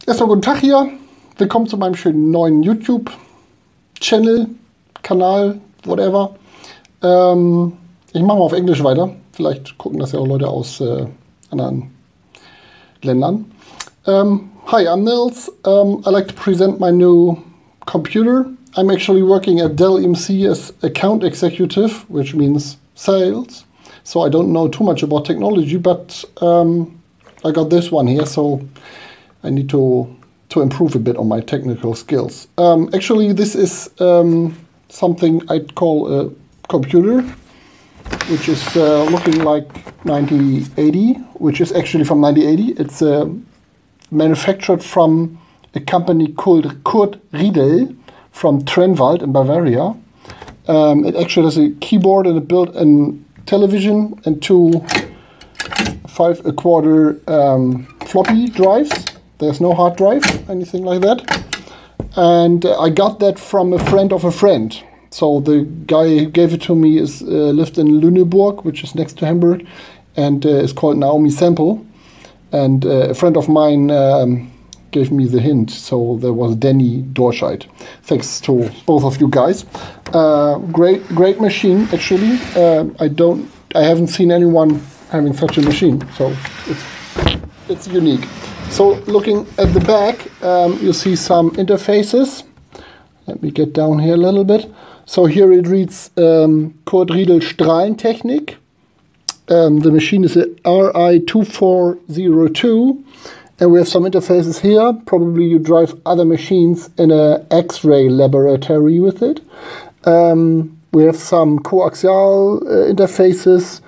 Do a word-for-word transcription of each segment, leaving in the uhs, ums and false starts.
Erstmal guten Tag hier. Willkommen zu meinem schönen neuen YouTube-Channel, Kanal, whatever. Ähm, ich mache mal auf Englisch weiter. Vielleicht gucken das ja auch Leute aus äh, anderen Ländern. Um, hi, I'm Nils. Um, I'd like to present my new computer. I'm actually working at Dell E M C as account executive, which means sales. So I don't know too much about technology, but um, I got this one here, so I need to to improve a bit on my technical skills. Um, actually, this is um, something I'd call a computer, which is uh, looking like ninety eighty, which is actually from ninety eighty. It's uh, manufactured from a company called Kurt Riedel from Trenwald in Bavaria. Um, it actually has a keyboard and a built-in television and two five a quarter um, floppy drives. There's no hard drive, anything like that. And uh, I got that from a friend of a friend. So the guy who gave it to me is uh, lived in Lüneburg, which is next to Hamburg, and uh, is called Naomi Sample. And uh, a friend of mine um, gave me the hint. So there was Danny Dorscheid. Thanks to both of you guys. Uh, great, great machine. Actually, uh, I don't, I haven't seen anyone having such a machine. So it's it's unique. So looking at the back, um, you see some interfaces. Let me get down here a little bit. So here it reads um, Kurt Riedel Strahlentechnik. Um, the machine is a R I two four zero two. And we have some interfaces here. Probably you drive other machines in an X-ray laboratory with it. Um, we have some coaxial uh, interfaces.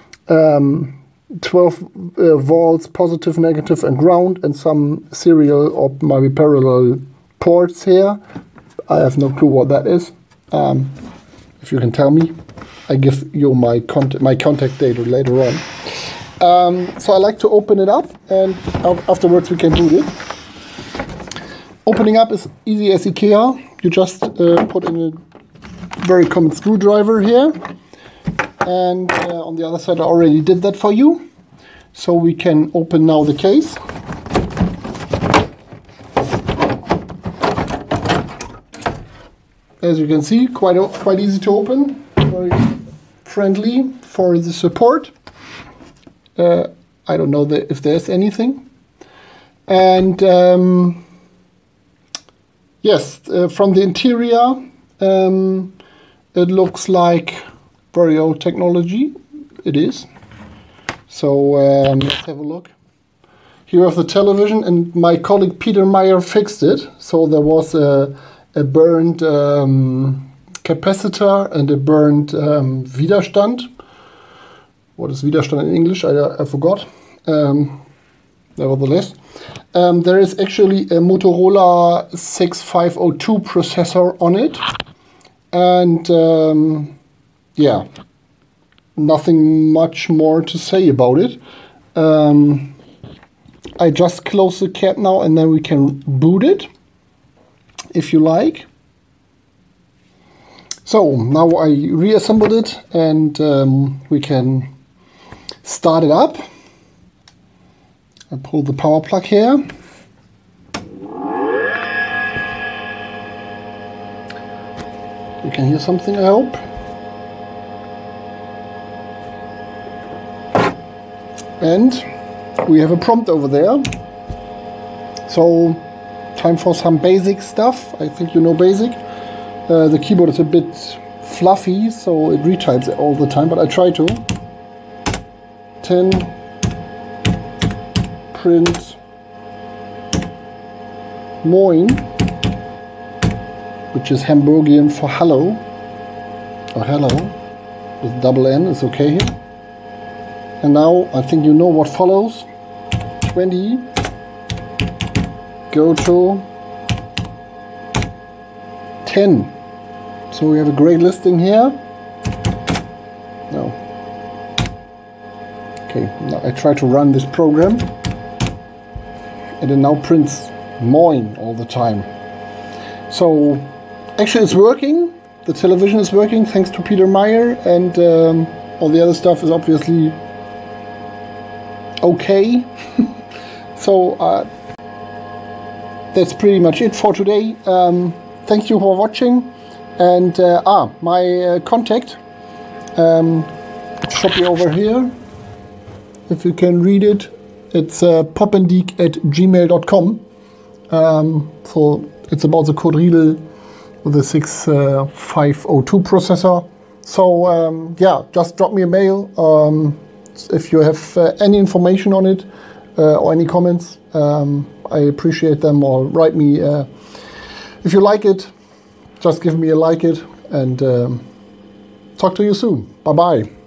Um, twelve uh, volts, positive, negative, and ground, and some serial or maybe parallel ports here. I have no clue what that is. Um, if you can tell me, I give you my contact my contact data later on. Um, so I like to open it up, and afterwards we can boot it. Opening up is easy as IKEA. You just uh, put in a very common screwdriver here. And uh, on the other side I already did that for you. So we can open now the case. As you can see, quite, quite easy to open. Very friendly for the support. Uh, I don't know the, if there's anything. And um, yes, uh, from the interior, um, it looks like very old technology. It is. So um, let's have a look. Here we have the television, and my colleague Peter Meyer fixed it. So there was a, a burned um, capacitor and a burned um, Widerstand. What is Widerstand in English? I, I forgot. Um, nevertheless, um, there is actually a Motorola six five zero two processor on it. And um, yeah, nothing much more to say about it. Um, I just close the cap now, and then we can boot it, if you like. So now I reassembled it, and um, we can start it up. I pull the power plug here. You can hear something, I hope. And we have a prompt over there. So time for some basic stuff. I think you know basic. Uh, the keyboard is a bit fluffy, so it retypes it all the time, but I try to. ten, print, Moin, which is Hamburgian for hello, or hello, with double N is okay here. And now I think you know what follows. twenty, go to ten. So we have a great listing here. No. Okay, now I try to run this program, and it now prints Moin all the time. So actually it's working. The television is working thanks to Peter Meyer, and um, all the other stuff is obviously okay. So uh, that's pretty much it for today. Um, thank you for watching. And uh, ah, my uh, contact um, should be over here. If you can read it, it's uh, poppendiek at gmail dot com. Um, so it's about the Quadrill with a six five oh two processor. So um, yeah, just drop me a mail um, if you have uh, any information on it uh, or any comments. Um, I appreciate them, or write me uh, if you like it. Just give me a like it, and um, talk to you soon. Bye bye.